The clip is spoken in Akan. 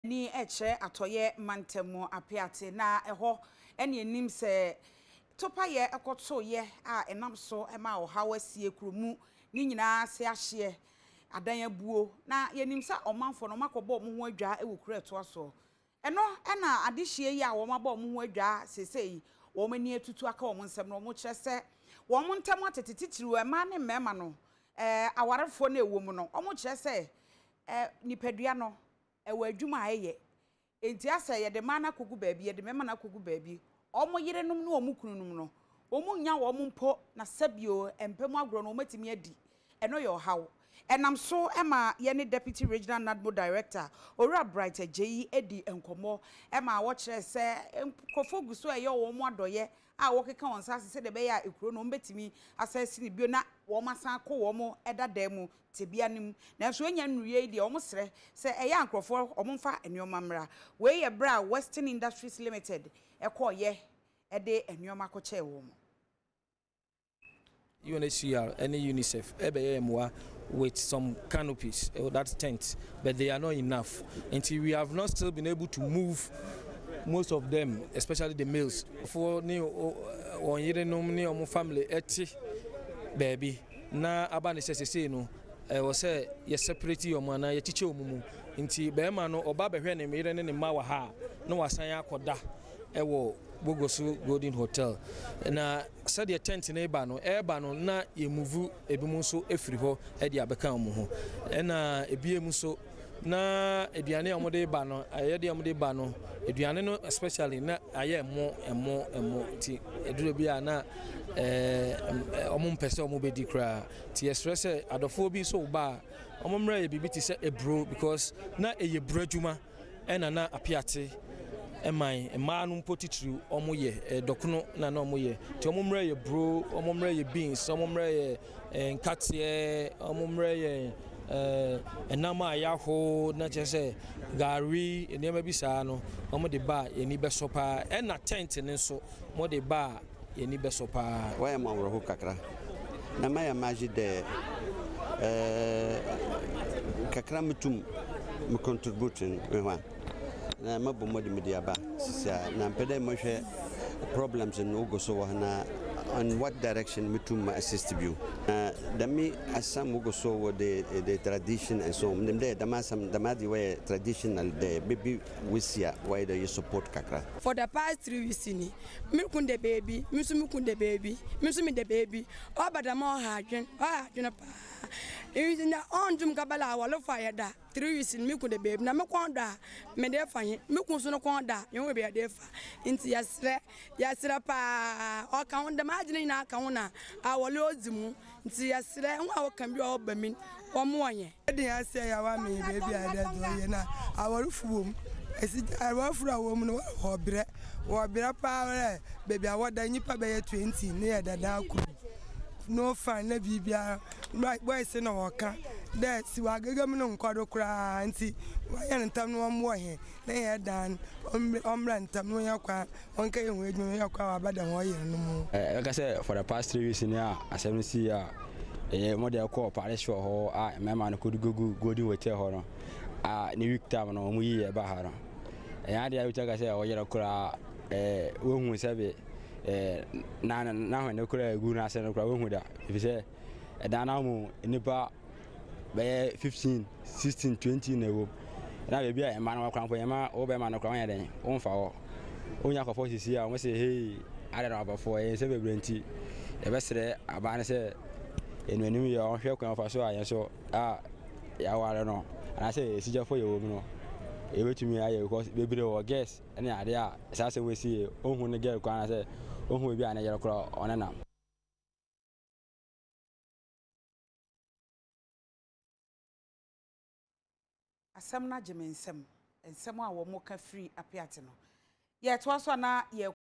ni eche atoye mantemu Appiatse na eho ene enim se topa ye ekoto ye a enam so ema o hawasie kromu ni nyina se ahye adan abuo na yenim sa omanfo no makobo mo ho adwa e wokura to aso eno na adehye yi a wo mabo mo ho adwa sesei wo mani etutu aka wo nsem no mo kire se wo mo ntam atetitiriwo ema ne mema no awarefo na ewo mu no mo kire se nipadua no ewa adwuma ayeye enti ase ye de mana kogu baabi ye de mema na kogu baabi omo yerenum no omo kununum no omo nya wo mo mpo na sabio empemu agro no matimi adi eno yo hawo enam so ema ye ne deputy regional nadmo director ora brighter ji edi enkomo ema wo kire se kofogu so ye wo mo adoye a wo keka won sase se de be ya ekuro no mbetimi asase ni bio na wo masan ko wo mo edadam tebianim na so enya nnuye de wo mo sere se eya ankrofo wo mo mfa enioma mra we ye bra Western Industries Limited ekoye ede enioma ko che wo mo UNHCR, any UNICEF, with some canopies, that's tents, but they are not enough. Until we have not still been able to move most of them, especially the males. For new on your family, baby. Na abani say no, was say you separate your man, you teach your mumu. Until Bemano or Baba Hen and Miran and Mawaha, no Asaya Koda, Ewo. Bogosu Golden Hotel na said tent in Ebano na yemuvu ebimunso efriho e dia beka mu ho na ebiemuso na eduane amode ba no ayede amode ba no eduane no especially na aye emo ti eduro bia na omo mpese omo bedi kra ti express adofo bi so ba omo mra ye bibiti se ebro because na eye bradwuma na Appiatse emai emanu potitru omoye dokuno na na omoye ti omomre ye bro omomre ye beans omomre ye nkatie omomre ye enama yaho na chese gari enema bisa no omode ba eni besopa na tent ne so mode ba eni besopa waya mawro ho kakra na maya maji de kakra mutum me contributing we na mabomo de media ba sisa na mpede mo hwe problems no go so na on what direction mutum assist you da me asam go so the tradition and so them there da masam da madi way traditional the baby wisia why do you support kakra for the past 3 weeks ni me kun the baby me so me kun the baby me so me the baby obadama ha adwen pa na onjum kabala walo fire da 3 weeks me kun the baby na me kon da me de fa me kun so no kon da yen we be de fa inti yasre pa o kan da majine na kan na awolo ozimu inti yasre nwa wo kan bi o ba min o mo onye de yase ya wa me baby ada do ye na aworufuom esi awofura wo mu no obre pa baby awoda nyipa be 20 ne ya dada akuru no fine na bibia boy say no waka that si wagagam no nkwado kra nti wa ntam no mo he na ye dan omra ntam no yakwa onka ye hu edwun yakwa abada ho ye no mu like say for the past 3 weeks ni asem si mo de call parish ho mema no kodu Golden Hotel ho no ni week time no mo yi e ba ha no ya de ya ucha say o yera kra wo hu sebe na hwene kura egu na ase no kura wo hu da if say da na mu nipa be 15 16 20 na wo na be bia e ma na kura mpo e ma wo be ma na kura wan den wo mfa wo onya kofo sisi a wo say hey ada na abafo e se bebrenti e be sere aba na se enu anim ye o hwe kwan fa so a ye so ya ware no na se sijafo ye wo mu no e betumi aye because bebre wo guess ene ade a sa se we si ohun ne girl kwan na se ohun bi ana yere kro onana asem na jemensem ensem a wo mo ka free Appiatse no ye to so na ye